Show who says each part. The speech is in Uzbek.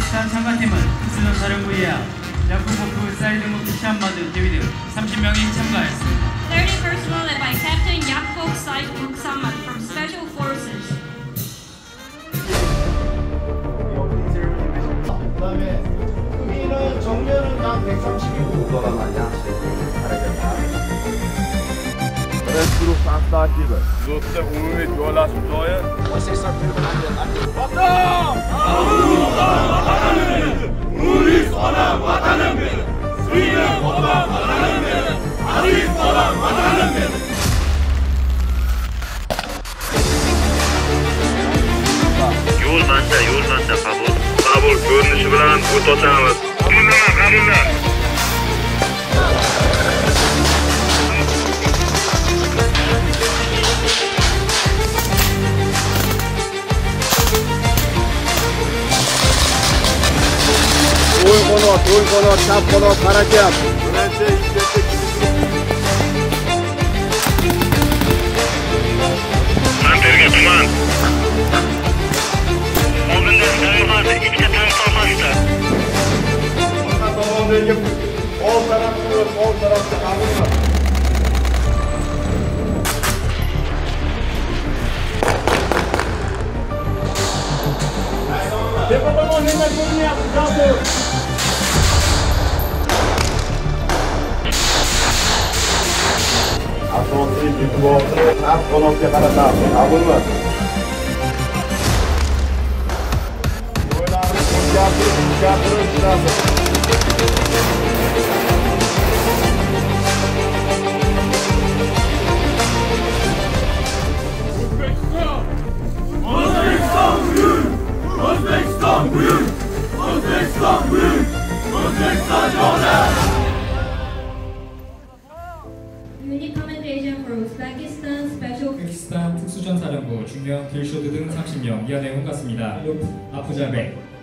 Speaker 1: 우즈베키스탄 참가팀은 특수전사령부이야 야쿠보프 사이드무프 샴마드 데비드 30명이 참가했습니다.
Speaker 2: 30 personnel led by Captain Yakub Said Muksamad from Special Forces.
Speaker 3: 그다음에 우리는 정면은 약 132도
Speaker 4: Toda manhã,
Speaker 5: Grupo Fantástico. Luta umumi dolar stoja.
Speaker 3: Vocês só viram
Speaker 5: Vatan! Vatanımız! Muris olan vatanımız! Suyun olan vatanımız! Aziz olan vatanımız!
Speaker 6: Yo'l manda, qabul. Qabul ko'rinishi bilan o't ochamiz. Qabullar.
Speaker 5: To'y qanot, chap qanot, harakat. Birinchi ishlatdik.
Speaker 6: Manterga tuman. Oldindan tayyorladi, ikkita tank to'g'risida.
Speaker 5: Tomondagi old tarafda qabulmi? Tepa tomon nima ko'rinyapti, Jabur? Asosiy e'tiborni chap qanotga qaratamiz. Qabulmi? Yo'llarni o'zgartirib ishlamiz.
Speaker 2: Unit Commendation for Uzbekistan Special
Speaker 7: 우즈베키스탄 특수전사령부 중령 딜쇼드 등 30명 이하 내용 같습니다. 아프자베